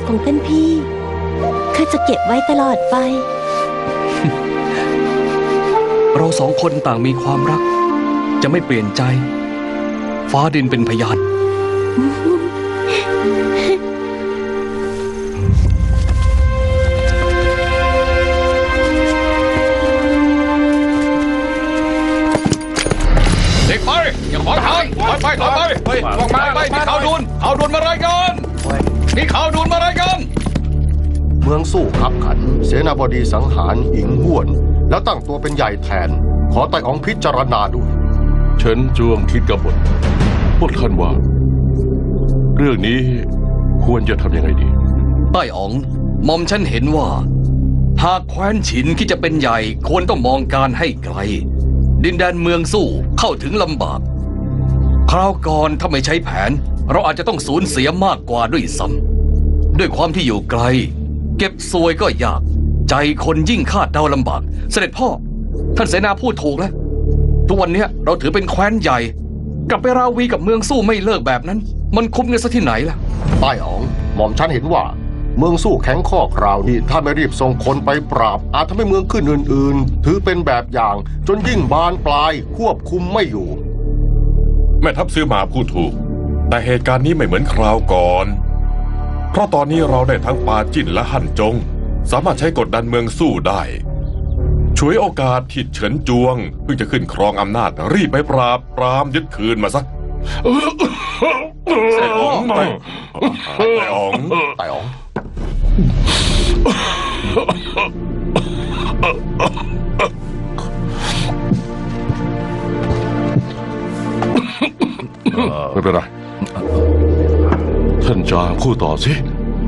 ของท่านพี่ข้าจะเก็บไว้ตลอดไปเราสองคนต่างมีความรักจะไม่เปลี่ยนใจฟ้าดินเป็นพยานเด็กไปอย่าขอทางไปต่อไปมีข่าวด่วนมารายงานมีข่าวด่วนมารายงานเมืองสู้ขับขันเสนาบดีสังหารอิงห้วนแล้วตั้งตัวเป็นใหญ่แทนขอไต่อ๋องพิจารณาด้วยเฉินจวงคิดกบฏพวกท่านว่าเรื่องนี้ควรจะทำยังไงดีไต้อ๋องหม่อมฉันเห็นว่าหากแคว้นฉินคิดจะเป็นใหญ่ควรต้องมองการให้ไกลดินแดนเมืองสู้เข้าถึงลำบากคราวก่อนถ้าไม่ใช้แผนเราอาจจะต้องสูญเสียมากกว่าด้วยซ้ำด้วยความที่อยู่ไกลเก็บสวยก็ยากใจคนยิ่งคาดเดาลำบากเสด็จพ่อท่านเสนาพูดถูกแล้วทุกวันนี้เราถือเป็นแคว้นใหญ่กลับไปราวีกับเมืองสู้ไม่เลิกแบบนั้นมันคุ้มกันซะที่ไหนล่ะไต้อ๋องหม่อมฉันเห็นว่าเมืองสู้แข็งข้อคราวนี้ถ้าไม่รีบส่งคนไปปราบอาจทำให้เมืองขึ้นอื่นๆถือเป็นแบบอย่างจนยิ่งบานปลายควบคุมไม่อยู่แม่ทัพซื้อมาพูดถูกแต่เหตุการณ์นี้ไม่เหมือนคราวก่อนเพราะตอนนี้เราได้ทั้งปาจิ้นและหั่นจงสามารถใช้กดดันเมืองสู้ได้ฉวยโอกาสที่เฉินจวงเพิ่งจะขึ้นครองอำนาจรีบไปปรามยึดคืนมาซะไต่อ๋องไม่เป็นไรท่านจางพูดต่อสิ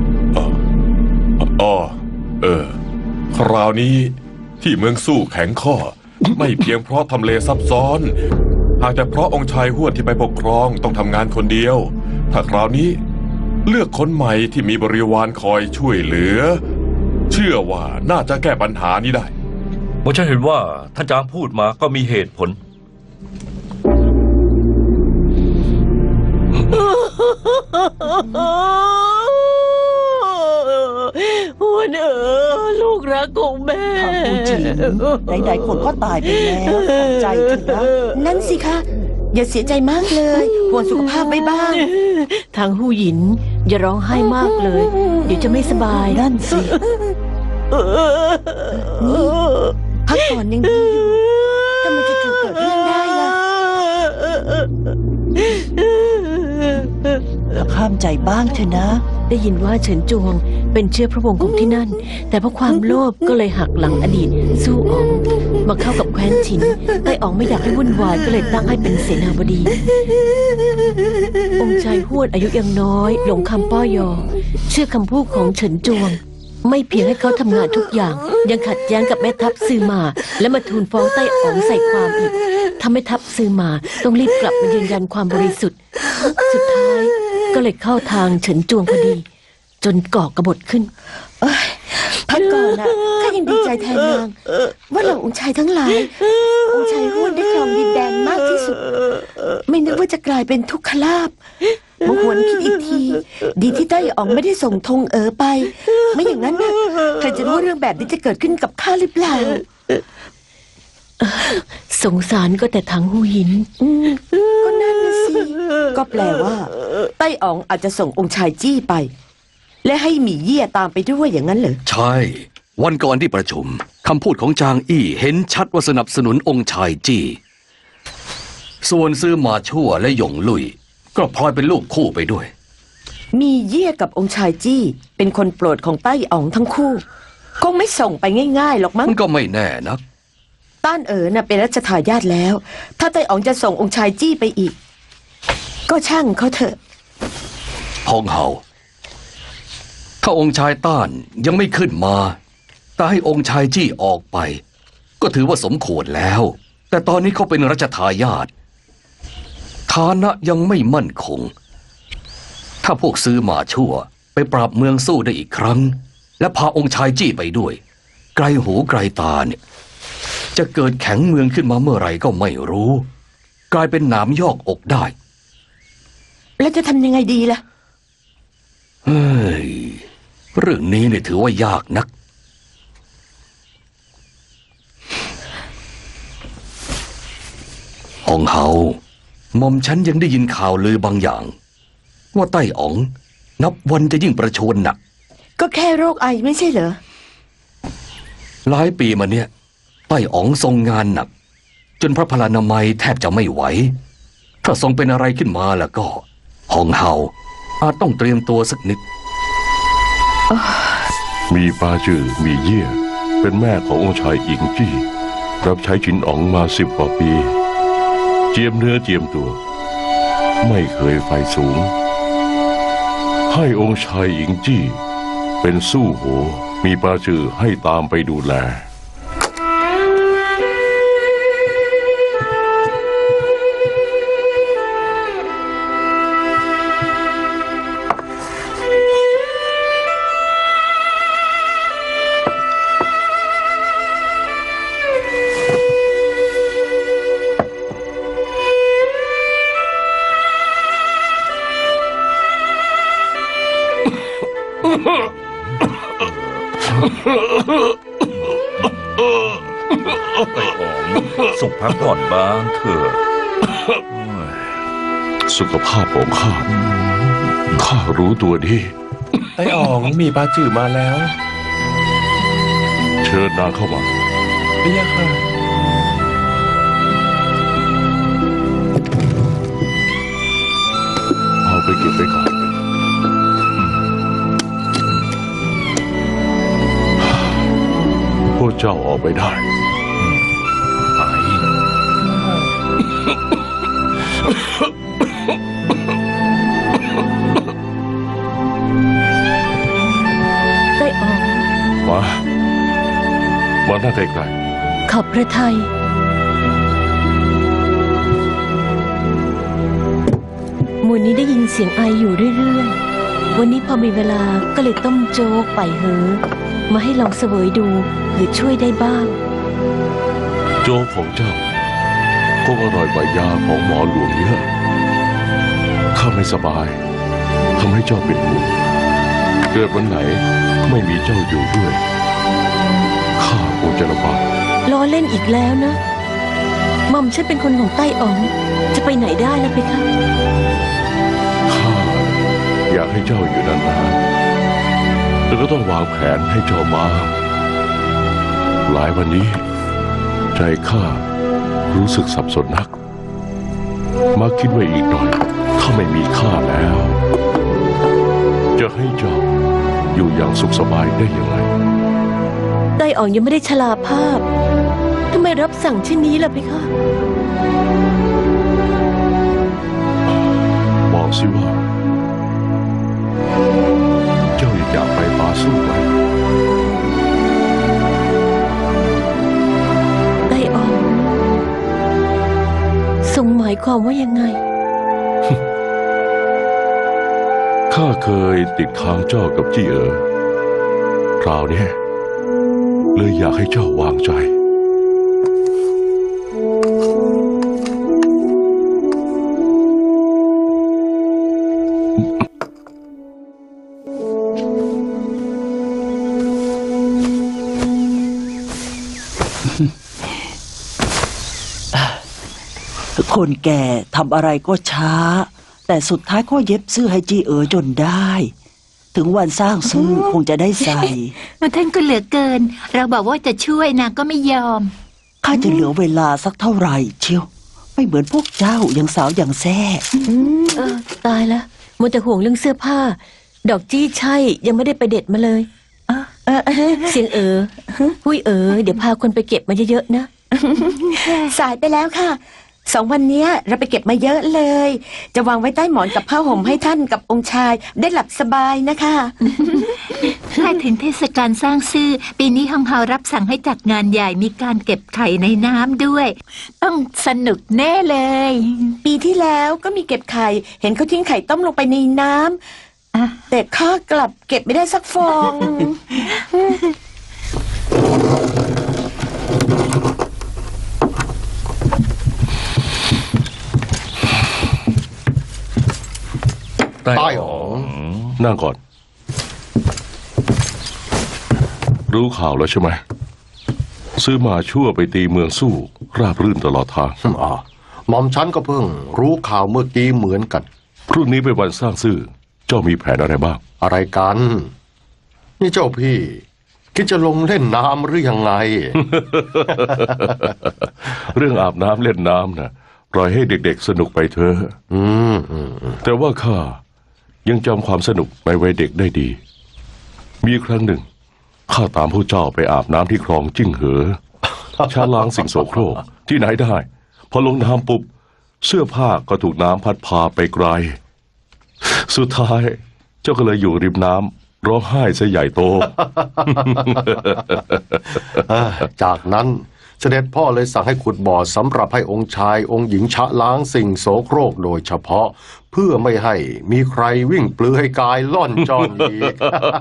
คราวนี้ที่เมืองสู้แข็งข้อไม่เพียงเพราะทำเลซับซ้อนหากแต่เพราะองค์ชายห้วนที่ไปปกครองต้องทำงานคนเดียวถ้าคราวนี้เลือกคนใหม่ที่มีบริวารคอยช่วยเหลือเชื่อว่าน่าจะแก้ปัญหานี้ได้ผมฉันเห็นว่าท่านจางพูดมาก็มีเหตุผลห้วนลูกรักของแม่ทางผู้จีนใดๆคนก็ตายไปแล้วขอบใจเถอะนะนั่นสิคะอย่าเสียใจมากเลยห่วงสุขภาพไม่บ้างทางหูหยินอย่าร้องไห้มากเลยเดี๋ยวจะไม่สบายนั่นสินี่พักผ่อนยังดีอยู่ทำไมจะเกิดเรื่องได้ล่ะห้ามใจบ้างเถอะนะได้ยินว่าเฉินจวงเป็นเชื้อพระวงศ์ของที่นั่นแต่เพราะความโลภก็เลยหักหลังอดีตสู้อ๋องมาเข้ากับแคว้นฉินไต้อ๋องไม่อยากให้วุ่นวายก็เลยตั้งให้เป็นเสนาบดีองค์ชายห้วนอายุยังน้อยหลงคำป้อยอเชื่อคำพูดของเฉินจวงไม่เพียงให้เขาทำงานทุกอย่างยังขัดแย้งกับแม่ทัพซือมาและมาทูลฟ้องไต้อ๋องใส่ความอีกทำให้ทัพซือมาต้องรีบกลับมายืนยันความบริสุทธิ์สุดท้ายก็เลยเข้าทางเฉินจวงพอดีจนก่อกบฏขึ้นพักก่อนนะข้ายังดีใจแทนนางว่าเหล่าองค์ชายทั้งหลายองค์ชายห้วนได้ครองดินแดนมากที่สุดไม่นึกว่าจะกลายเป็นทุกขลาภมหวนคิดอีกทีดีที่ไต้อ๋องไม่ได้ส่งธงไปไม่อย่างนั้นนะใครจะรู้ว่าเรื่องแบบนี้จะเกิดขึ้นกับข้าหรือเปล่าสงสารก็แต่ทางหูหินก็นั่นนะสิก็แปลว่าไต้อ๋องอาจจะส่งองค์ชายจี้ไปและให้หมี่เยี่ยตามไปด้วยอย่างนั้นเหรอใช่วันก่อนที่ประชุมคำพูดของจางอี้เห็นชัดว่าสนับสนุนองค์ชายจี้ส่วนซื้อมาชั่วและหยงลุยก็พลอยเป็นลูกคู่ไปด้วยหมี่เยี่ยกับองค์ชายจี้เป็นคนโปรดของไต้อ๋องทั้งคู่คงไม่ส่งไปง่ายๆหรอกมั้งมันก็ไม่แน่นะต้านน่ะเป็นรัชทายาทแล้วถ้าไต้อ๋องจะส่งองค์ชายจี้ไปอีกก็ช่างเขาเถอะฮองเฮาถ้าองค์ชายต้านยังไม่ขึ้นมาแต่ให้องค์ชายจี้ออกไปก็ถือว่าสมควรแล้วแต่ตอนนี้เขาเป็นรัชทายาทฐานะยังไม่มั่นคงถ้าพวกซื้อมาชั่วไปปราบเมืองสู้ได้อีกครั้งและพาองค์ชายจี้ไปด้วยไกลหูไกลตาเนี่ยจะเกิดแข็งเมืองขึ้นมาเมื่อไหร่ก็ไม่รู้กลายเป็นหนามยอกอกได้แล้วจะทำยังไงดีล่ะเฮ้ยเรื่องนี้เนี่ยถือว่ายากนักฮองเฮาหม่อมฉันยังได้ยินข่าวลือบางอย่าง ว่าไต้อ๋องนับวันจะยิ่งประชวรหนักก็แค่โรคไอไม่ใช่เหรอหลายปีมาเนี่ยไต้อ๋องทรงงานหนัก จนพระพลานามัยแทบจะไม่ไหว ถ้าทรงเป็นอะไรขึ้นมาแล้วก็ฮองเฮาอาจต้องเตรียมตัวสักนิดมีปาจือมีเยี่ยเป็นแม่ขององค์ชายอิงจี้รับใช้ฉินอ๋องมา10 กว่าปี เจียมเนื้อเจียมตัว ไม่เคยไฟสูง ให้องค์ชายอิงจี้เป็นสู้โหมีปาจือให้ตามไปดูแลไต้อ๋องส่งพักผ่อนบ้างเถอะสุขภาพของข้ารู้ตัวดีไต้อ๋องมีปาจือมาแล้วเชิญนางเข้ามาเรียกค่ะเอาไปเก็บไปก่อน พวกเจ้าออกไปได้ไปไต้อ๋องมาหน้าไกลขอบพระทัยหมู่นี้ได้ยินเสียงไออยู่เรื่อยๆ วันนี้พอมีเวลาก็เลยต้มโจ๊กไปเหอะมาให้ลองเสวยดูเผื่อช่วยได้บ้างๆโจ๊กของเจ้าคงอร่อยกว่ายาของหมอหลวงเยอะ ข้าไม่สบายทำให้เจ้าเป็นห่วงเกิดวันไหนไม่มีเจ้าอยู่ด้วย ข้าคงจะลำบากล้อเล่นอีกแล้วนะหม่อมฉันเป็นคนของไต้อ๋องจะไปไหนได้ล่ะเพคะข้าอยากให้เจ้าอยู่นานๆแต่ก็ต้องวางแผนให้เจ้ามา หลายวันนี้ ใจข้ารู้สึกสับสนนัก มาคิดว่าอีกหน่อย ถ้าไม่มีข้าแล้ว จะให้เจ้าอยู่อย่างสุขสบายได้อย่างไรไต้อ๋องยังไม่ได้ชราภาพทำไมรับสั่งเช่นนี้ล่ะเพคะบอกสิว่า เจ้าอยากไปปาสู้ไหมไต้อ๋องทรงหมายความว่ายังไงข้าเคยติดค้างเจ้ากับจี้เอ๋อคราวนี้เลยอยากให้เจ้าวางใจคนแก่ทำอะไรก็ช้า แต่สุดท้ายก็เย็บเสื้อให้จีเอ๋อจนได้ ถึงวันสร้างซื้อคงจะได้ใส่ท่านก็เหลือเกิน เราบอกว่าจะช่วยนางก็ไม่ยอมข้าจะเหลือเวลาสักเท่าไหร่เชียว ไม่เหมือนพวกเจ้ายังสาวอย่างแซ่ตายละมัวแต่ห่วงเรื่องเสื้อผ้า ดอกจี้ใช่ยังไม่ได้ไปเด็ดมาเลยเสียงหุ้ยเดี๋ยวพาคนไปเก็บมาเยอะๆนะสายไปแล้วค่ะ2 วันเนี้ยเราไปเก็บมาเยอะเลย จะวางไว้ใต้หมอนกับผ้าห่มให้ท่านกับองค์ชายได้หลับสบายนะคะใกล้ถึงเทศกาลสร้างซื่อปีนี้ฮังเฮารับสั่งให้จัดงานใหญ่มีการเก็บไข่ในน้ำด้วย ต้องสนุกแน่เลยปีที่แล้วก็มีเก็บไข่ เห็นเขาทิ้งไข่ต้มลงไปในน้ำแต่ข้ากลับเก็บไม่ได้สักฟองไต้ใต้อ๋อ๋อองนั่งก่อนรู้ข่าวแล้วใช่ไหมซื้อมาชั่วไปตีเมืองสู้ราบรื่นตลอดทางหม่อมฉันก็เพิ่งรู้ข่าวเมื่อกี้เหมือนกันพรุ่งนี้เป็นวันสร้างซื่อเจ้ามีแผนอะไรบ้างอะไรกัน นี่เจ้าพี่ คิดจะลงเล่นน้ำหรือยังไงเรื่องอาบน้ำเล่นน้ำนะปล่อยให้เด็กๆสนุกไปเถอะแต่ว่าข้ายังจำความสนุกในวัยเด็กได้ดี มีครั้งหนึ่งข้าตามผู้เจ้าไปอาบน้ำที่คลองจิ้งเหอ ชาล้างสิ่งโสโครกที่ไหนได้ พอลงน้ำปุ๊บเสื้อผ้าก็ถูกน้ำพัดพาไปไกล สุดท้ายเจ้าก็เลยอยู่ริมน้ำร้องไห้ซะใหญ่โตจากนั้นเสด็จพ่อเลยสั่งให้ขุดบ่อสำหรับให้องค์ชายองค์หญิงชะล้างสิ่งโสโครกโดยเฉพาะ เพื่อไม่ให้มีใครวิ่งเปลือยกายล่อนจ้อนอีก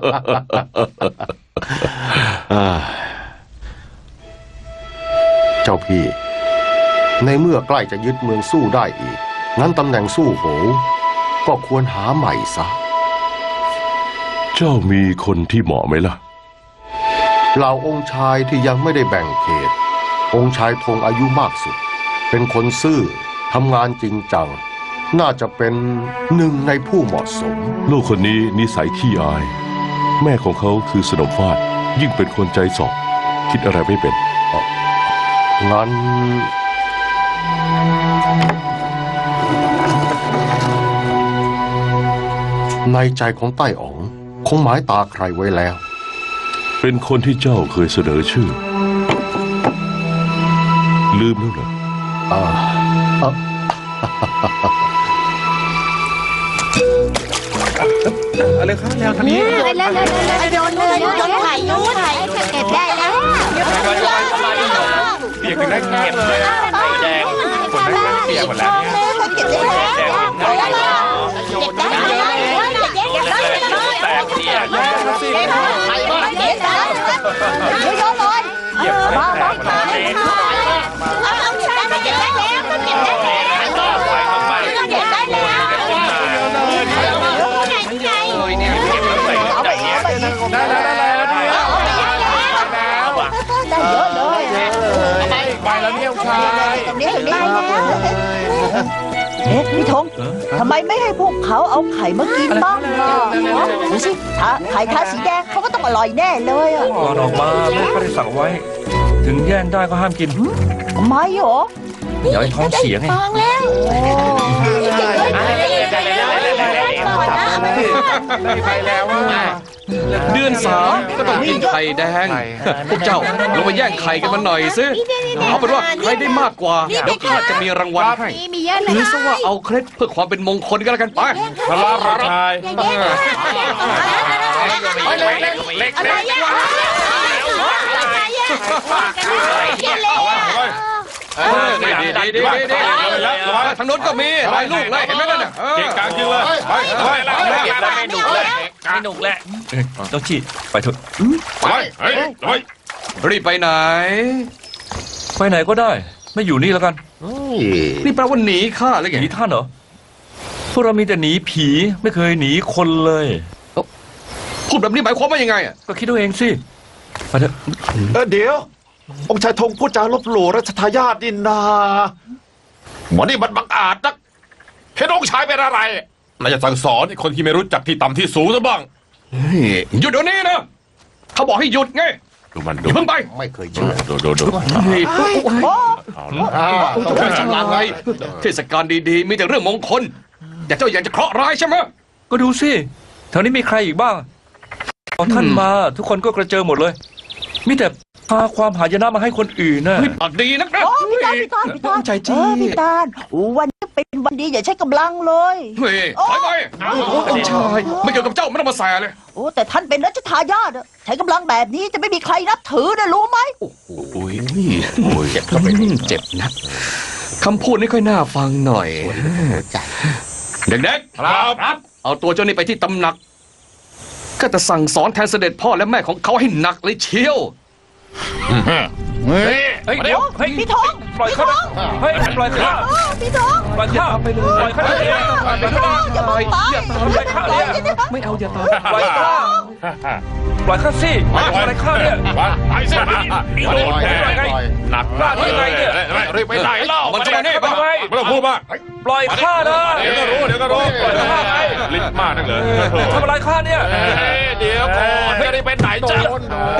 เจ้าพี่ ในเมื่อใกล้จะยึดเมืองสู้ได้อีกงั้นตำแหน่งสู้โหก็ควรหาใหม่ซะเจ้ามีคนที่เหมาะไหมล่ะเหล่าองค์ชายที่ยังไม่ได้แบ่งเขต องค์ชายธงอายุมากสุด เป็นคนซื่อทำงานจริงจัง น่าจะเป็นหนึ่งในผู้เหมาะสมลูกคนนี้นิสัยขี้อาย แม่ของเขาคือสนมฟาดยิ่งเป็นคนใจสอบคิดอะไรไม่เป็นงั้นในใจของใต้อ๋องคงหมายตาใครไว้แล้วเป็นคนที่เจ้าเคยเสนอชื่อ ลืมแล้วเหรออะไรครับแนวทางนี้โยนเลยโยนไข่โยนไข่เก็บได้แล้วเปียกถึงได้เก็บเลยไข่แดงฝนได้เปียกหมดแล้วเนี่ยเก็บได้แล้วเก็บได้แล้วแตกเสียโยนเลยมาเอาใช่เก็บได้แล้วเก็บได้แล้วเก็บได้แล้วไปแล้วเนี่ยชายพี่ธงทำไมไม่ให้พวกเขาเอาไข่มากินบ้างล่ะดูสิไข่ทาสีแดงเขาก็ต้องอร่อยแน่เลยอ่ะก่อนออกมาแม่ก็ได้สั่งไว้ ถึงแย่งได้ก็ห้ามกินทำไมหรออย่าให้ท้องเสียไงฟังแล้วไปแล้วว่าเดือน3ก็ต้องกินไข่แดง พวกเจ้าลงไปแย่งไข่กันมาหน่อยสิเอาเป็นว่าใครได้มากกว่าเดี๋ยวข้าจะมีรางวัลให้มีเยอะเลยหรือซะว่าเอาเคล็ดเพื่อความเป็นมงคลกันแล้วกันไปพระราชายเล็กดีทางโน้นก็มีหลายลูกเลยเห็นไหมนั่นน่ะเก่งกลางจริงเลยไม่หนุกเลยไม่หนุกแหละเจ้าชีไปเถอะไปรีบไปไหนไปไหนก็ได้ ไม่อยู่นี่แล้วกันนี่แปลว่าหนีข้าเลยหไงนีท่านเหรอพวกเรามีแต่หนีผีไม่เคยหนีคนเลยพูดแบบนี้หมายความว่ายังไงอ่ะก็คิดเอาเองสิไปเถอะเดี๋ยว องค์ชายธงพูดจาลบหลู่รัชทายาทนี่นาหมอนี่มันบังอาจนักเห็นองค์ชายเป็นอะไรน่าจะสั่งสอนไอ้คนที่ไม่รู้จักที่ต่ำที่สูงซะบ้างหยุดเดี๋ยวนี้นะเขาบอกให้หยุดไงดูมันอย่าเพิ่งไปไม่เคยเชื่อดูนี่จะเป็นอะไรเทศกาลดีๆมีแต่เรื่องมงคลแต่เจ้าอยากจะเคราะห์ร้ายใช่ไหมก็ดูสิแถวนี้มีใครอีกบ้างพอท่านมาทุกคนก็กระเจิงหมดเลยมีแต่พาความหายนะมาให้คนอื่นน่ะปากดีนักนะพี่ตาลใจจี้พี่ตาลวันนี้เป็นวันดีอย่าใช้กำลังเลยเฮ้ยถอยไปองค์ชายไม่เกี่ยวกับเจ้าไม่ต้องมาแสเลยโอ้แต่ท่านเป็นรัชทายาทอะใช้กำลังแบบนี้จะไม่มีใครนับถือนะรู้ไหมเจ็บก็ไปเจ็บนะคำพูดนี่ค่อยน่าฟังหน่อยเด็กๆครับเอาตัวเจ้านี่ไปที่ตำหนักก็จะสั่งสอนแทนเสด็จพ่อและแม่ของเขาให้หนักเลยเชียวเฮ้ยเดี๋ยวเฮ้ยพี่ธงปล่อยเขานะเฮ้ยปล่อยข้าพี่ทองปล่อยข้าไปเลยปล่อยข้าเดี๋ยวปล่อยข้าอย่ามาไปปล่อยข้าเนี่ยไม่เอาอย่าตามปล่อยข้าปล่อยข้าสิปล่อยข้าเนี่ยไปสิมาโดนแผลไงหนักพลาดยังไงเนี่ยรีบไปไหนเล่ามันจะมานี่ไม่ต้องพูดมากปล่อยข้านะเดี๋ยวก็รู้เดี๋ยวก็รู้ปล่อยข้าไปลิ้นมากนักเลยทำอะไรข้าเนี่ยเดี๋ยวก่อนจะได้ไปไหนจ้ะ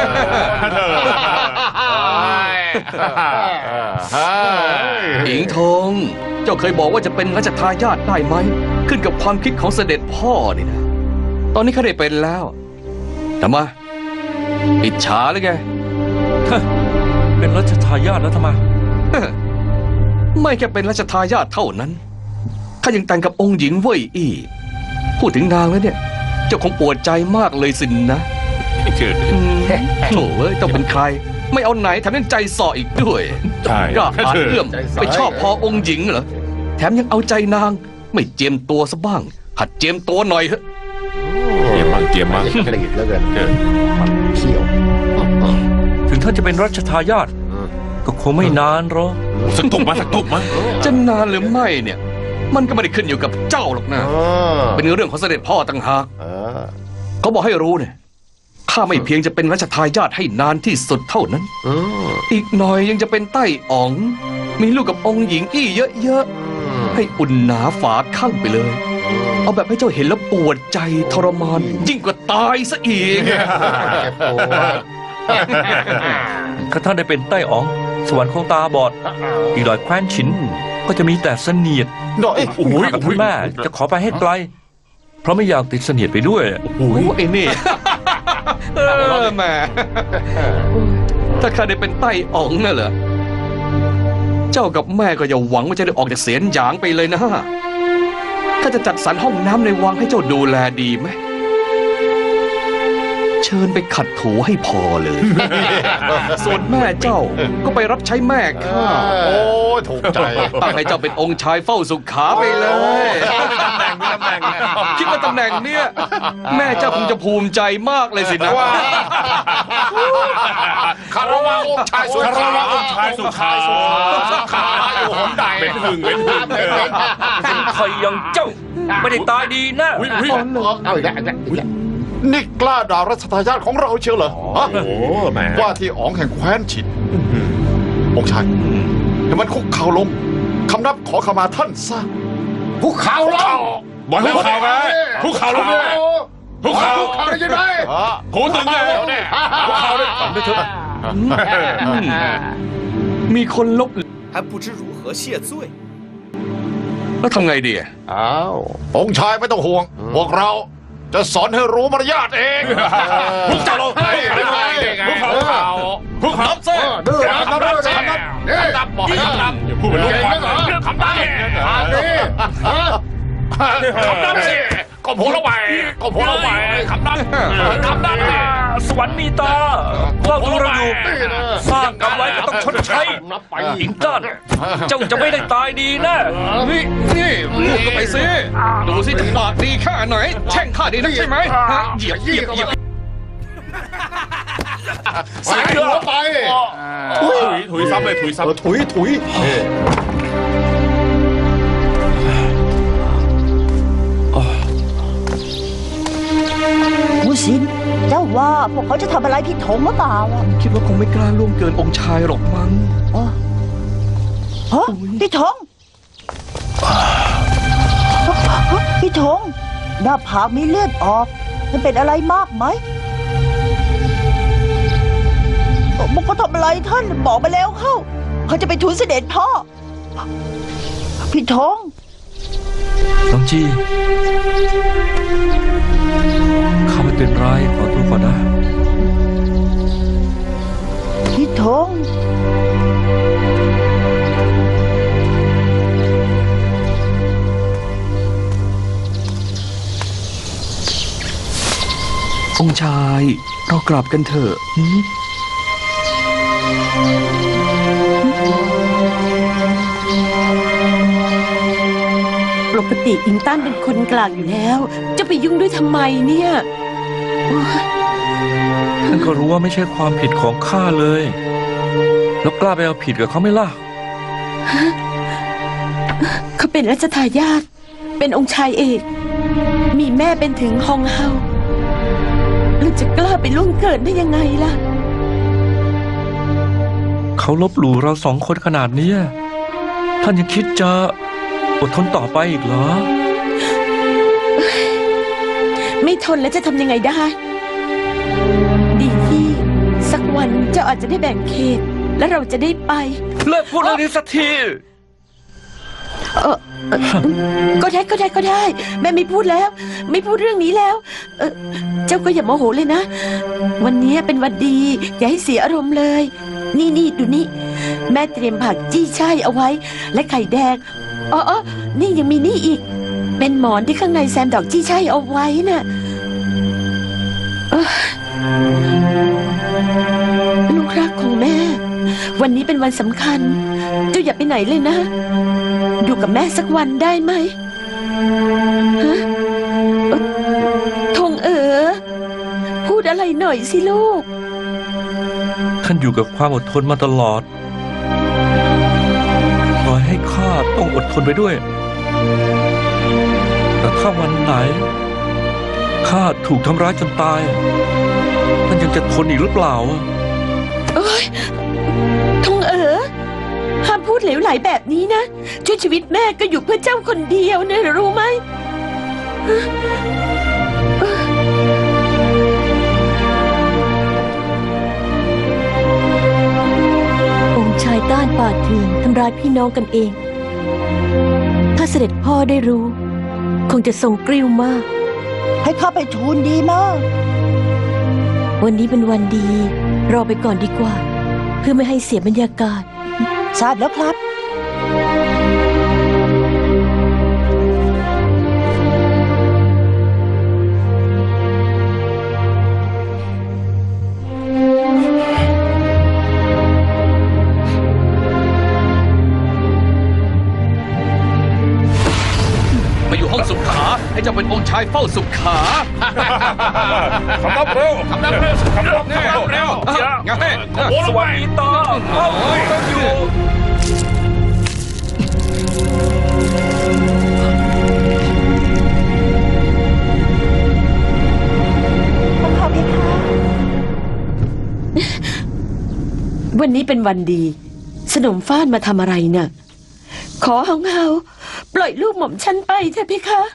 หญิงทอง เจ้าเคยบอกว่าจะเป็นรัชทายาทได้ไหม ขึ้นกับความคิดของเสด็จพ่อนี่นะ ตอนนี้ข้าได้เป็นแล้วทำไมอิจฉาหรือไงเป็นรัชทายาทแล้วทำไมไม่แค่เป็นรัชทายาทเท่านั้น ข้ายังแต่งกับองค์หญิงเว่ยอี้พูดถึงนางแล้วเนี่ย เจ้าคงปวดใจมากเลยสินนะโถ่เอ้ยเจ้าเป็นใคร ไม่เอาไหนแถมยังใจส่ออีกด้วยใช่ก็อาจเอื้อมไปชอบพอองค์หญิงเหรอ แถมยังเอาใจนาง ไม่เจียมตัวซะบ้าง หัดเจียมตัวหน่อยเถอะเจียมมั่งเจียมมั่งกรีดแล้วกันมันเขี้ยวถึงท่านจะเป็นรัชทายาทก็คงไม่นานหรอกสักตุ่มมาสักตุ่มมาจะนานหรือไม่เนี่ย มันก็ไม่ได้ขึ้นอยู่กับเจ้าหรอกนะ เป็นเรื่องของเสด็จพ่อต่างหากเขาบอกให้รู้เนี่ย ข้าไม่เพียงจะเป็นรัชทายาทให้นานที่สุดเท่านั้น อีกหน่อยยังจะเป็นไต้อ๋อง มีลูกกับองค์หญิงอี้เยอะๆ ให้อุ่นหนาฝาข้างไปเลย เอาแบบให้เจ้าเห็นแล้วปวดใจทรมาน ยิ่งกว่าตายซะอีกถ้าท่านได้เป็นไต้อ๋อง สวรรค์ของตาบอด อีกหน่อยแคว้นฉิน ก็จะมีแต่เสนียดโอ้ยข้ากับท่านแม่จะขอไปให้ไกล เพราะไม่อยากติดเสนียดไปด้วยโอ้ไอ้นี่ แหม่ถ้าข้าได้เป็นไต้อ๋องน่ะเหรอ เจ้ากับแม่ก็อย่าหวังว่าจะได้ออกจากเสียนหยางไปเลยนะข้าจะจัดสรรห้องน้ำในวังให้เจ้าดูแลดีไหม เชิญไปขัดถูให้พอเลย ส่วนแม่เจ้าก็ไปรับใช้แม่ข้าโอ้ยถูกใจตั้งให้เจ้าเป็นองค์ชายเฝ้าสุขาไปเลย คิดว่าตำแหน่งเนี้ยแม่เจ้าคงจะภูมิใจมากเลยสินะคารวะองค์ชายสุขาคารวะองค์ชายสุขาสุขาอยู่หนใดเป็นหึงเออใครอยังเจ้า ไม่ได้ตายดีนะเอาอีกแล้วนี่กล้าด่ารัชทายาทของเราเชียวเหรอฮะโอ้แหมว่าที่อ๋องแห่งแคว้นฉินองค์ชายให้มันคุกเข่าลงคำนับขอขมาท่านซะภูเขาลงบอยคุกเข่าไงคุกเข่าลงเลยคุกเข่าได้ยินไหมหูตึงเลยคุกเข่าเลยฝันไปเถอะมีคนลบ还不知如何谢罪。 แล้วทำไงดีอะอ้าวองค์ชายไม่ต้องห่วง พวกเราจะสอนให้รู้มารยาทเองคุกเข่าลงคุกเข่าคุกเข่าเซ่ดื้อคำนับคำนับบอกให้คำนับพูดเป็นลูกความคำนับคำนับสิก็พูดแล้วไปก็พูดแล้วไปคำนับคำนับสวรรค์มีตาเฝ้าดูเราอยู่สร้างกรรมไว้ก็ต้องชดใช้นับไปอิงต้านเจ้าจะไม่ได้ตายดีนะนี่พูดก็ไปสิดูสิจะปากดีแค่ไหนแช่งข้าดีนักใช่ไหมฮะเหยียบใส่หัวไปถุยซ้ำเลยถุยซ้ำถุยมูสิน เจ้าว่าพวกเขาจะทำอะไรผิดถงหรือเปล่าอะคิดว่าคงไม่กล้าล่วงเกินองค์ชายหรอกมั้งฮะพี่ถงพี่ถงหน้าผากมีเลือดออกมันเป็นอะไรมากไหมมันก็ทำอะไรท่านบอกมาแล้วเข้าเขาจะไปทูลเสด็จพ่อพี่ถงน้องจีข้าไม่เป็นไรขอตัวก่อนนะพี่ถงองค์ชายเรากลับกันเถอะปกติอิงตันเป็นคนกลางอยู่แล้ว จะไปยุ่งด้วยทำไมเนี่ยโอ๊ยท่านก็รู้ว่าไม่ใช่ความผิดของข้าเลย แล้วกล้าไปเอาผิดกับเขาไหมล่ะเขาเป็นรัชทายาทเป็นองค์ชายเอกมีแม่เป็นถึงฮองเฮาเราจะกล้าไปล่วงเกินได้ยังไงล่ะเขาลบหลู่เราสองคนขนาดเนี้ยท่านยังคิดจะอดทนต่อไปอีกเหรอไม่ทนแล้วจะทำยังไงได้ ดีที่สักวันเจ้าอาจจะได้แบ่งเขตและเราจะได้ไปเลิกพูดเรื่องนี้สักทีก็ได้แม่ไม่พูดแล้ว ไม่พูดเรื่องนี้แล้วเจ้าก็อย่าโมโหเลยนะ วันนี้เป็นวันดีอย่าให้เสียอารมณ์เลย นี่ดูนี่แม่เตรียมผักจี้ช่ายเอาไว้และไข่แดงนี่ยังมีนี่อีกเป็นหมอนที่ข้างในแซมดอกจี้ช่ายเอาไว้น่ะลูกรักของแม่วันนี้เป็นวันสำคัญเจ้าอย่าไปไหนเลยนะอยู่กับแม่สักวันได้ไหมฮะธงพูดอะไรหน่อยสิลูกท่านอยู่กับความอดทนมาตลอดปล่อยให้ข้าต้องอดทนไปด้วยแต่ถ้าวันไหนข้าถูกทำร้ายจนตายท่านยังจะทนอีกหรือเปล่าธงห้ามพูดเหลวไหลแบบนี้นะช่วยชีวิตแม่ก็อยู่เพื่อเจ้าคนเดียวนะรู้ไหมองค์ชายต้านป่าเถื่อนทำร้ายพี่น้องกันเองถ้าเสด็จพ่อได้รู้คงจะทรงกริ้วมากให้ข้าไปทูลดีมากวันนี้เป็นวันดีรอไปก่อนดีกว่าเพื่อไม่ให้เสียบรรยากาศทราบแล้วครับมาอยู่ห้องสุขาให้เจ้าเป็นองค์ชายเฝ้าสุขาคำนับเร็วคำนับเร็วคำนับเร็วงั้นเฮ้สวัสดีตาต้องอยู่วันนี้เป็นวันดีสนมฟ้านมาทำอะไรน่ะขอเฮาปล่อยลูกหม่อมฉันไปเถอะพี่คะ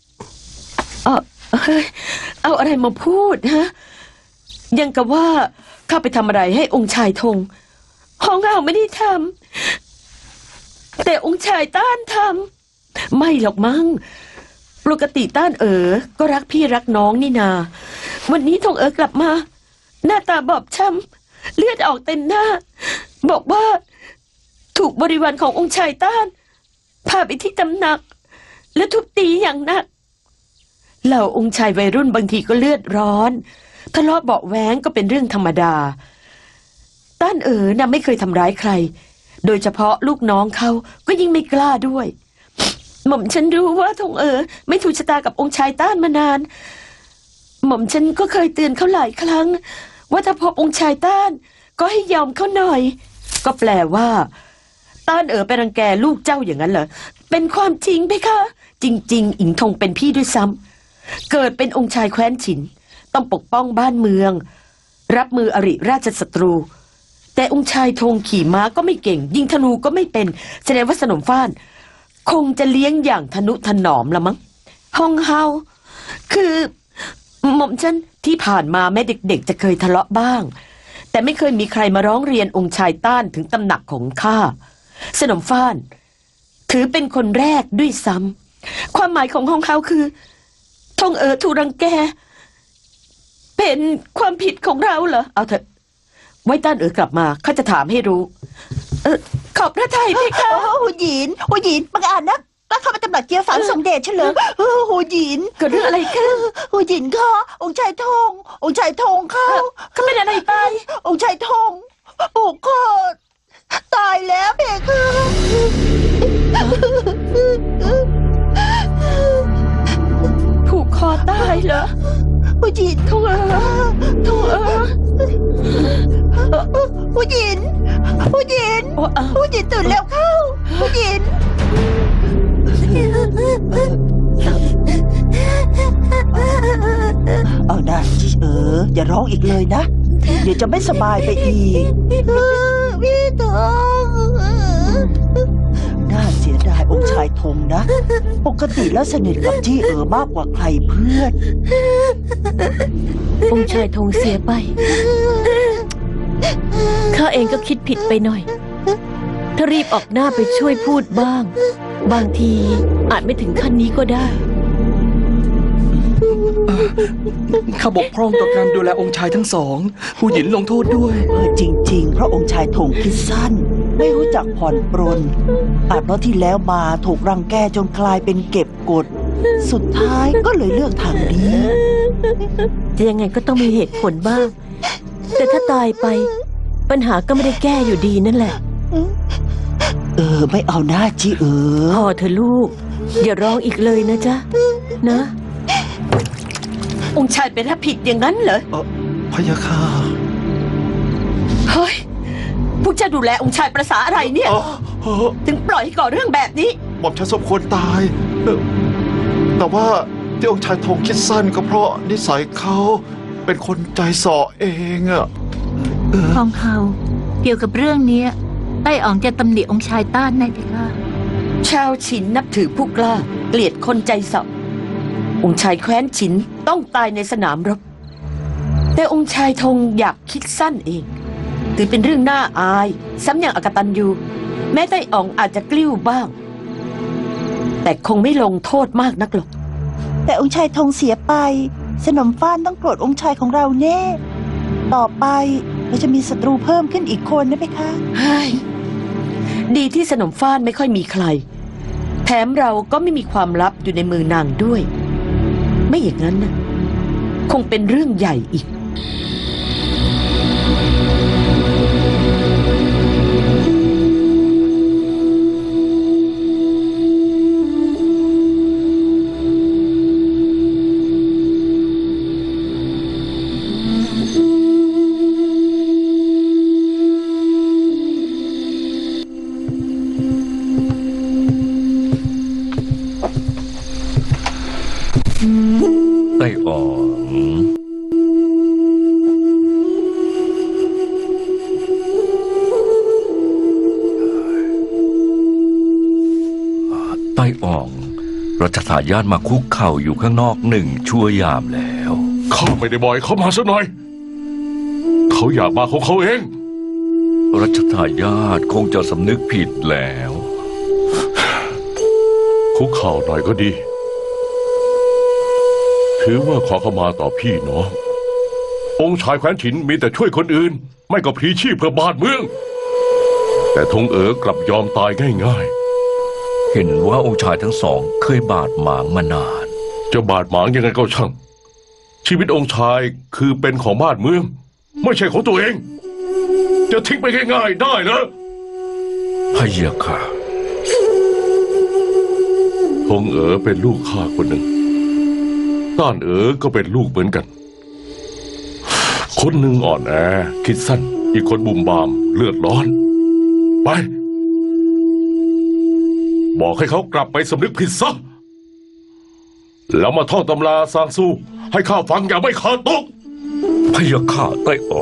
เอาอะไรมาพูดฮะยังกับว่าข้าไปทำอะไรให้องค์ชายธงเฮาไม่ได้ทำแต่องค์ชายต้านทำไม่หรอกมั้งปกติต้านก็รักพี่รักน้องนี่นาวันนี้ธงกลับมาหน้าตาบอบช้ำเลือดออกเต็มหน้าบอกว่าถูกบริวารขององค์ชายต้านพาไปที่ตำหนักและทุบตีอย่างหนักเหล่าองค์ชายวัยรุ่นบางทีก็เลือดร้อนทะเลาะเบาะแว้งก็เป็นเรื่องธรรมดาต้านน่ะไม่เคยทำร้ายใครโดยเฉพาะลูกน้องเขาก็ยิ่งไม่กล้าด้วยหม่อมฉันรู้ว่าธงไม่ถูกชะตากับองค์ชายต้านมานานหม่อมฉันก็เคยเตือนเขาหลายครั้งว่าถ้าพบองค์ชายต้านก็ให้ยอมเขาหน่อยก็แปลว่าต้านไปรังแกลูกเจ้าอย่างนั้นเหรอเป็นความจริงไหมคะจริงๆอิงธงเป็นพี่ด้วยซ้ำเกิดเป็นองค์ชายแคว้นฉินต้องปกป้องบ้านเมืองรับมืออริราชศัตรูแต่องค์ชายธงขี่ม้าก็ไม่เก่งยิงธนูก็ไม่เป็นแสดงว่าสนมฟ้านคงจะเลี้ยงอย่างทนุถนอมละมั้งฮองเฮาคือหม่อมฉันที่ผ่านมาแม่เด็กๆจะเคยทะเลาะบ้างแต่ไม่เคยมีใครมาร้องเรียนองค์ชายต้านถึงตำหนักของข้าสนมฟ้านถือเป็นคนแรกด้วยซ้ำความหมายของฮองเฮาคือธงถูกรังแกเป็นความผิดของเราเหรอเอาเถอะไว้ต้านกลับมาข้าจะถามให้รู้ขอบพระทัยพี่คะหูหยินบังอาจนะกล้าเข้ามาตำหนักเจียฝังสมเด็จเฉลิมหูหยินเกิดเรื่องอะไรขึ้นหูหยินค่ะองค์ชายธงเขาเป็นอะไรไปองค์ชายธงผูกคอตายแล้วเพคะผูกคอตายเหรอหูหยินธงหูหยินตื่นแล้วเข้าอีกเลยนะ เดี๋ยวจะไม่สบายไปอีกพี่ทองน่าเสียดายองค์ชายธงนะ ปกติแล้วสนิทกับจี้เอ๋อมากกว่าใครเพื่อนองค์ชายธงเสียไปข้าเองก็คิดผิดไปหน่อย ถ้ารีบออกหน้าไปช่วยพูดบ้าง บางทีอาจไม่ถึงขั้นนี้ก็ได้ข้าบกพร่องต่อการดูแลองค์ชายทั้งสองผู้หญินลงโทษด้วยจริงๆเพราะองค์ชายธงคิดสั้น ไม่รู้จักผ่อนปรนอาจเพราะที่แล้วมาถูกรังแกจนกลายเป็นเก็บกด สุดท้ายก็เลยเลือกทางนี้จะยังไงก็ต้องมีเหตุผลบ้าง แต่ถ้าตายไปปัญหาก็ไม่ได้แก้อยู่ดีนั่นแหละไม่เอาหน้าจี้เอ๋อพอเธอะลูกอย่าร้องอีกเลยนะจ๊ะนะองค์ชายไปรับผิดอย่างนั้นเหรอพะยะค่ะเฮ้ยพวกเจ้าดูแลองค์ชายประสาอะไรเนี่ย ถึงปล่อยให้ก่อเรื่องแบบนี้หม่อมฉันสมควรตายแต่ว่าที่องค์ชายธงคิดสั้นก็เพราะนิสัยเขาเป็นคนใจส่อเองอะฮองเฮาเกี่ยวกับเรื่องนี้ไต้อ๋องจะตำหนิองค์ชายต้านไหมพี่คะชาวฉินนับถือผู้กล้าเกลียดคนใจเสาะองค์ชายแคว้นฉินต้องตายในสนามรบแต่องค์ชายธงอยากคิดสั้นเองถือเป็นเรื่องน่าอายซ้ำอย่างอกตัญญูแม้ไต้อ๋องอาจจะกลิ้วบ้าง แต่คงไม่ลงโทษมากนักหรอกแต่องค์ชายธงเสียไป สนมฟ้านต้องโกรธองค์ชายของเราแน่ ต่อไปเราจะมีศัตรูเพิ่มขึ้นอีกคนนะเพคะเฮ้ยดีที่สนมฟ้านไม่ค่อยมีใครแถมเราก็ไม่มีความลับอยู่ในมือนางด้วย ไม่อย่างนั้นนะคงเป็นเรื่องใหญ่อีกไต้อ๋องไต้อ๋องรัชทายาทมาคุกเข่าอยู่ข้างนอก1 ชั่วยามแล้วข้าไม่ได้บ่อยเขามาซะหน่อย เขาอยากมาของเขาเองรัชทายาทคงจะสำนึกผิดแล้วคุกเข่าหน่อยก็ดี ถือว่าขอเข้ามาต่อพี่น้ององค์ชายแคว้นฉินมีแต่ช่วยคนอื่น ไม่ก็พลีชีพเพื่อบ้านเมือง แต่ธงเอ๋อกลับยอมตายง่ายเห็นว่าองค์ชายทั้งสองเคยบาดหมางมานานๆจะบาดหมางยังไงก็ช่าง ชีวิตองค์ชายคือเป็นของบ้านเมือง ไม่ใช่ของตัวเอง จะทิ้งไปง่ายๆได้เหรอพะเยะค่ะธงเอ๋อเป็นลูกข้าคนหนึ่งต้านเอ๋อก็เป็นลูกเหมือนกัน คนหนึ่งอ่อนแอคิดสั้นอีกคนบุ่มบามเลือดร้อน ไป บอกให้เขากลับไปสำนึกผิดซะแล้วมาท่องตำราซางซูให้ข้าฟังอย่าไม่ขาดตกพะยะค่ะไต้อ๋อง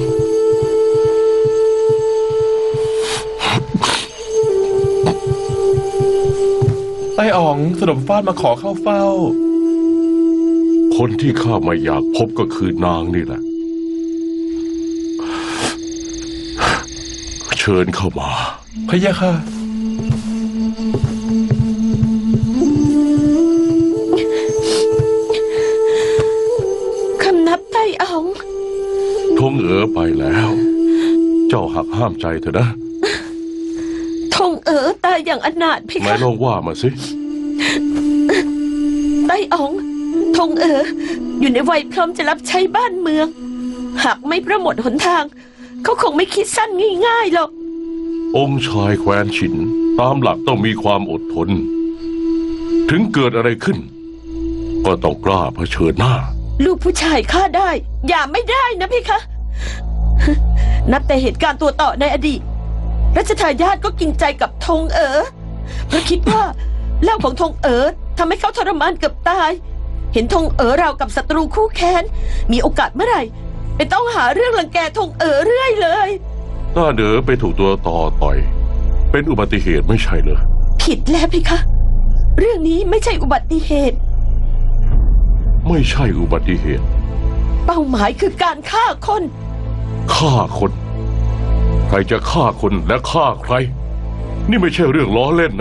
ไต้อ๋องสนมฟาดมาขอเข้าเฝ้าคนที่ข้าไม่อยากพบก็คือนางนี่แหละเชิญเข้ามาพะยะค่ะคำนับไต้อ๋องธงเอ๋อไปแล้ว เจ้าหักห้ามใจเถอะนะธงเอ๋อตายอย่างอนาถเพไม่คะลองว่ามาสิไต้อ๋องธงเอ๋ออยู่ในวัยพร้อมจะรับใช้บ้านเมือง หากไม่ประหมดหนทาง เขาคงไม่คิดสั้นง่ายๆหรอกองค์ชายแคว้นฉินตามหลักต้องมีความอดทน ถึงเกิดอะไรขึ้น ก็ต้องกล้าเผชิญหน้าลูกผู้ชายฆ่าได้ อย่าไม่ได้นะพี่คะ นับแต่เหตุการณ์ตัวต่อในอดีตรัชทายาทก็กินใจกับธงเอ๋อเพราะคิดว่าเหล้าของธงเอ๋อทำให้เขาทรมานเกือบตาย เห็นธงเอ๋อราวกับศัตรูคู่แค้นมีโอกาสเมื่อไหร่ไม่ต้องหาเรื่องรังแกทงเรื่อยเลยต้าเด๋อไปถูกตัวต่อต่อย เป็นอุบัติเหตุไม่ใช่เหรอผิดแล้วพี่คะ เรื่องนี้ไม่ใช่อุบัติเหตุไม่ใช่อุบัติเหตุเป้าหมายคือการฆ่าคนฆ่าคน ใครจะฆ่าคนและฆ่าใคร นี่ไม่ใช่เรื่องล้อเล่นนะ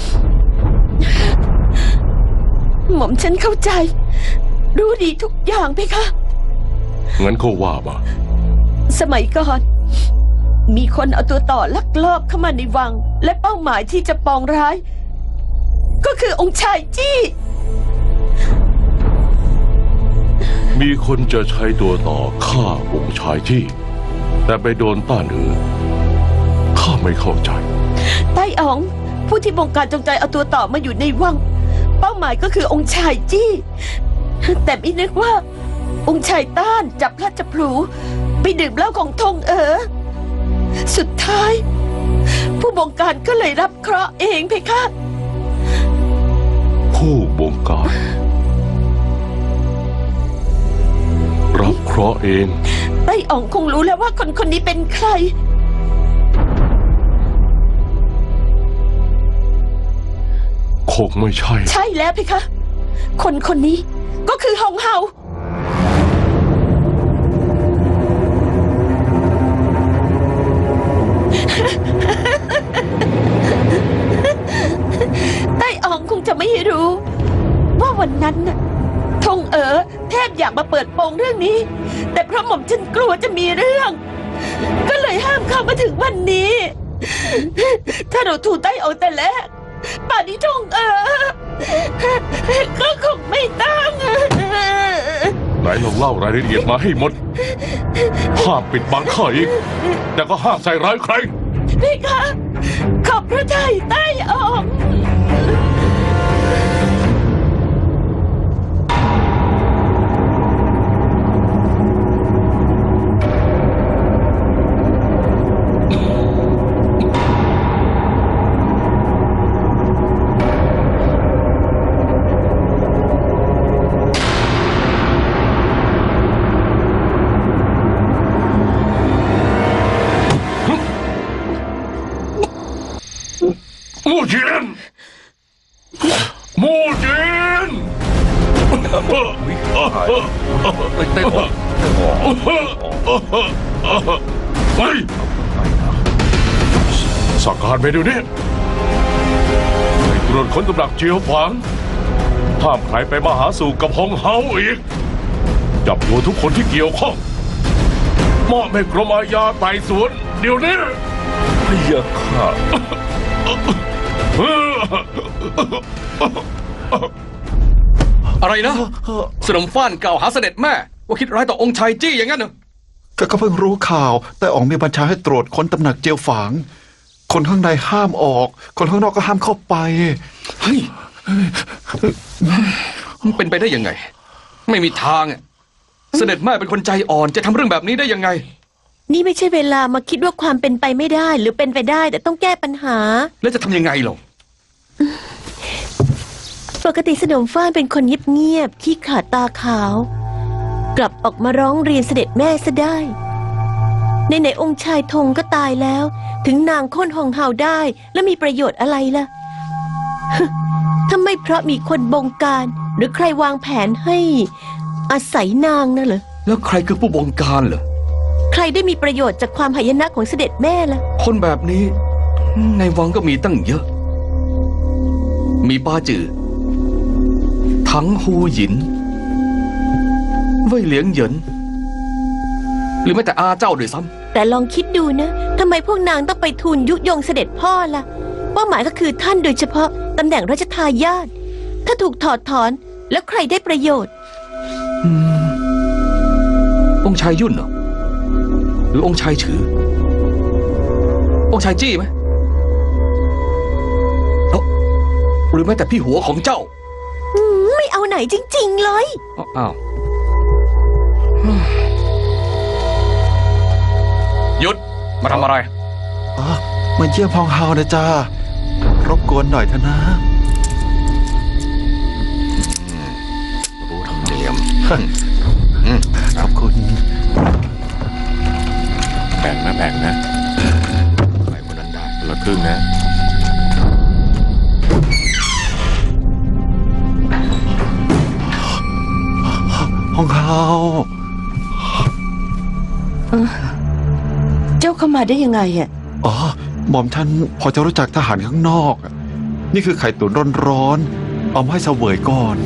หม่อมฉันเข้าใจ รู้ดีทุกอย่างพี่คะงั้นเขาว่ามาสมัยก่อน มีคนเอาตัวต่อลักลอบเข้ามาในวัง และเป้าหมายที่จะปองร้าย ก็คือองค์ชายจี้มีคนจะใช้ตัวต่อฆ่าองค์ชายที่ แต่ไปโดนต้าเด๋อข้าไม่เข้าใจไต้อ๋องผู้ที่บงการจงใจเอาตัวต่อมาอยู่ในวัง เป้าหมายก็คือองค์ชายจี้ แต่ไม่นึกว่า องค์ชายต้านจับพลัดจับผลูไปดื่มเหล้าของทงสุดท้าย ผู้บงการก็เลยรับเคราะห์เองเพคะผู้บงการรับเคราะห์เองไต้อ๋องคงรู้แล้วว่าคนคนนี้เป็นใครคงไม่ใช่ใช่แล้วเพคะ คนคนนี้ก็คือฮองเฮา ไต้อ๋องคงจะไม่รู้ ว่าวันนั้นน่ะทงแทบอยากมาเปิดโปงเรื่องนี้ แต่เพราะหม่อมฉันกลัวจะมีเรื่อง ก็เลยห้ามเข้ามาถึงวันนี้ ถ้าเราถูกไต้อ๋องแต่แรกป่านนี้ทงก็คงไม่ตั้งไหนลองเล่ารายละเอียดมาให้หมด ห้ามปิดบังข้าอีก แต่ก็ห้ามใส่ร้ายใครพี่คะขอบพระทัยไต้อ๋องมูเจียน มูเจียนเต้นออกไปสั่งการไปเดี๋ยวนี้ให้ตรวจค้นตำหนักเจียวฝางห้ามใครไปมาหาสู่กับฮองเฮาอีก จับตัวทุกคนที่เกี่ยวข้องมอบให้กรมอาญาไต่สวนเดี๋ยวนี้พยาค่ะอะไรนะสนมฟ้านกล่าวหาเสด็จแม่ว่าคิดร้ายต่อองค์ชายจี้อย่างนั้นเหรอก็เพิ่งรู้ข่าว แต่อ๋องมีบัญชาให้ตรวจค้นตำหนักเจียวฝาง คนข้างในห้ามออก คนข้างนอกก็ห้ามเข้าไปเฮ้ยมันเป็นไปได้ยังไง ไม่มีทางอ่ะเสด็จแม่เป็นคนใจอ่อนจะทำเรื่องแบบนี้ได้ยังไงนี่ไม่ใช่เวลามาคิดว่าความเป็นไปไม่ได้หรือเป็นไปได้แต่ต้องแก้ปัญหาแล้วจะทำยังไงหรอปกติสนมฟ้านเป็นคนเงียบๆขี้ขลาดตาขาว กลับออกมาร้องเรียนเสด็จแม่ซะได้ไหนๆองค์ชายธงก็ตายแล้ว ถึงนางโค่นฮองเฮาได้แล้วมีประโยชน์อะไรล่ะ ถ้าไม่เพราะมีคนบงการหรือใครวางแผนให้ อาศัยนางน่ะเหรอแล้วใครคือผู้บงการเหรอใครได้มีประโยชน์จากความหายนะของเสด็จแม่ล่ะคนแบบนี้ในวังก็มีตั้งเยอะ มีป้าจือถังฮูหยินเว่ยเหลียงเหยินหรือแม้แต่อาเจ้าด้วยซ้ำแต่ลองคิดดูนะทำไมพวกนางต้องไปทูลยุยงเสด็จพ่อล่ะเป้าหมายก็คือท่านโดยเฉพาะตำแหน่งราชทายาทถ้าถูกถอดถอนแล้วใครได้ประโยชน์องค์ชายยุ่นเหรอหรือองค์ชายฉือองค์ชายจี้ไหมหรือแม้แต่พี่หัวของเจ้าไม่เอาไหนจริงๆเลยอ้าวหยุดมาทำอะไรมาเยี่ยมฮองเฮานะจ้ารบกวนหน่อยเถอะนะรู้ธรรมเนียมขอบคุณนะใครคนนั้นได้คนละครึ่งนะห้องเฮาเจ้าเข้ามาได้ยังไงอ่ะอ๋อหม่อมท่านพอจะรู้จักทหารข้างนอกอะนี่คือไข่ตุ๋นร้อนๆเอามาให้เสวยก่อน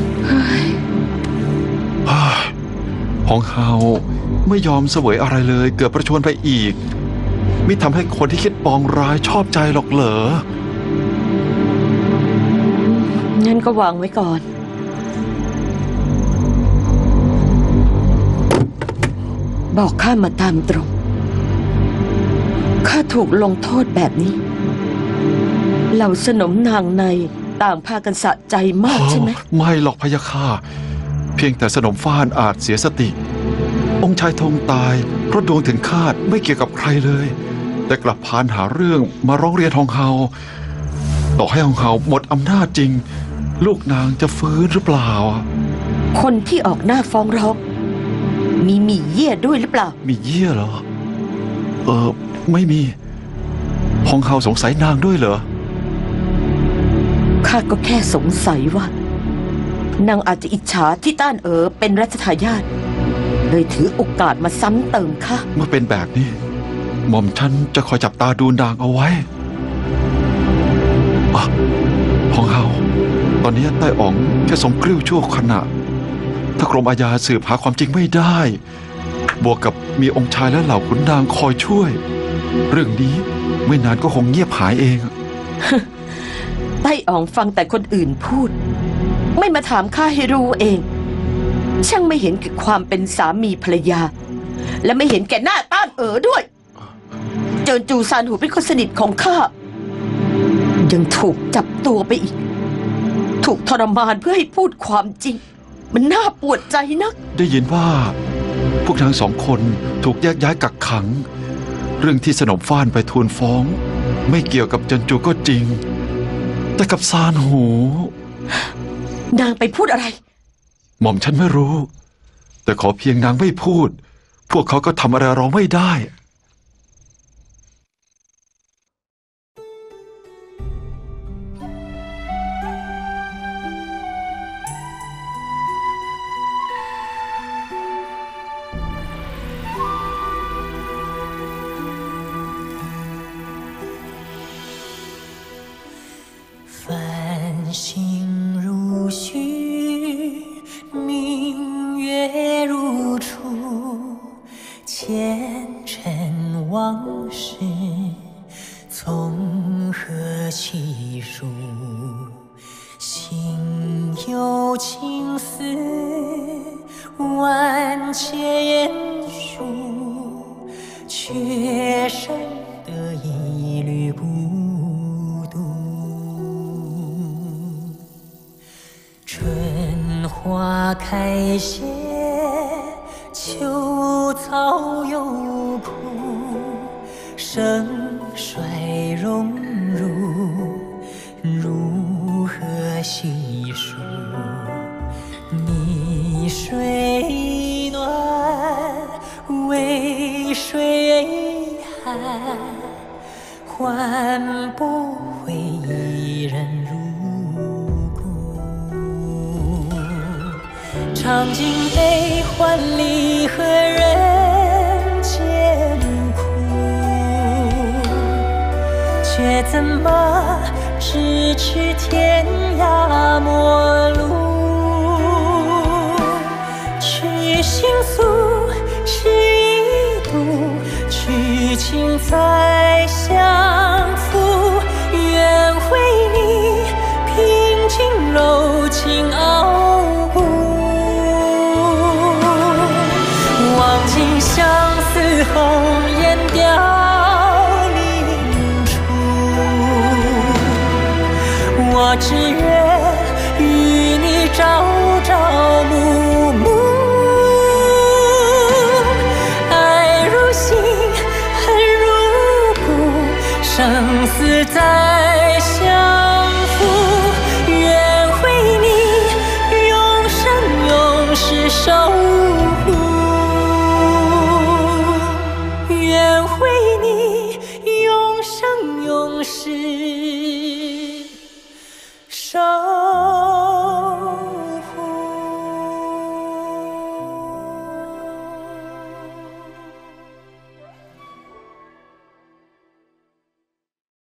ห้องเฮาไม่ยอมเสวยอะไรเลยเกือบประชวนไปอีกมิทำให้คนที่คิดปองร้ายชอบใจหรอกเหรองั้นก็วางไว้ก่อน บอกข้ามาตามตรง ข้าถูกลงโทษแบบนี้ เหล่าสนมนางในต่างพากันสะใจมากใช่ไหมไม่หรอกพะยะค่ะเพียงแต่สนมฟ้านอาจเสียสติ องค์ชายธงตายเพราะดวงถึงคาดไม่เกี่ยวกับใครเลย แต่กลับพานหาเรื่องมาร้องเรียนฮองเฮาต่อให้ฮองเฮาหมดอำนาจจริง ลูกนางจะฟื้นหรือเปล่าคนที่ออกหน้าฟ้องร้องมีหมี่เยี่ยด้วยหรือเปล่ามีเยี่ยเหรอไม่มีฮองเฮาสงสัยนางด้วยเหรอข้าก็แค่สงสัยว่านางอาจจะอิจฉาที่ต้านเป็นรัชทายาทเลยถือโอกาสมาซ้ำเติมข้าเมื่อเป็นแบบนี้หม่อมฉันจะคอยจับตาดูนางเอาไว้ฮองเฮาตอนนี้ใต้อ๋องแค่สมกลิ้วชั่วขณะถ้ากรมอาญาสืบหาความจริงไม่ได้บวกกับมีองค์ชายและเหล่าขุนนางคอยช่วย เรื่องนี้ไม่นานก็คงเงียบหายเองไต้อ๋องฟังแต่คนอื่นพูดไม่มาถามข้าให้รู้เองช่างไม่เห็นแก่ความเป็นสามีภรรยาและไม่เห็นแก่หน้าต้านด้วยเจินจูซานหูเป็นคนสนิทของข้ายังถูกจับตัวไปอีกถูกทรมานเพื่อให้พูดความจริงมันน่าปวดใจนักได้ยินว่าพวกนางสองคนถูกแยกย้ายกักขังเรื่องที่สนมฟ้านไปทูลฟ้องไม่เกี่ยวกับเจินจูก็จริงแต่กับซานหูนางไปพูดอะไรหม่อมฉันไม่รู้แต่ขอเพียงนางไม่พูดพวกเขาก็ทำอะไรเราไม่ได้花开谢，秋草又枯，盛衰荣辱，如何细数？泥水暖，渭水寒，换不回一人入。尝尽悲欢离合人间苦，却怎么咫尺天涯陌路？去心诉，是一度，去情再相负。愿为你平静柔情傲骨。望尽相思红颜凋零处，我只愿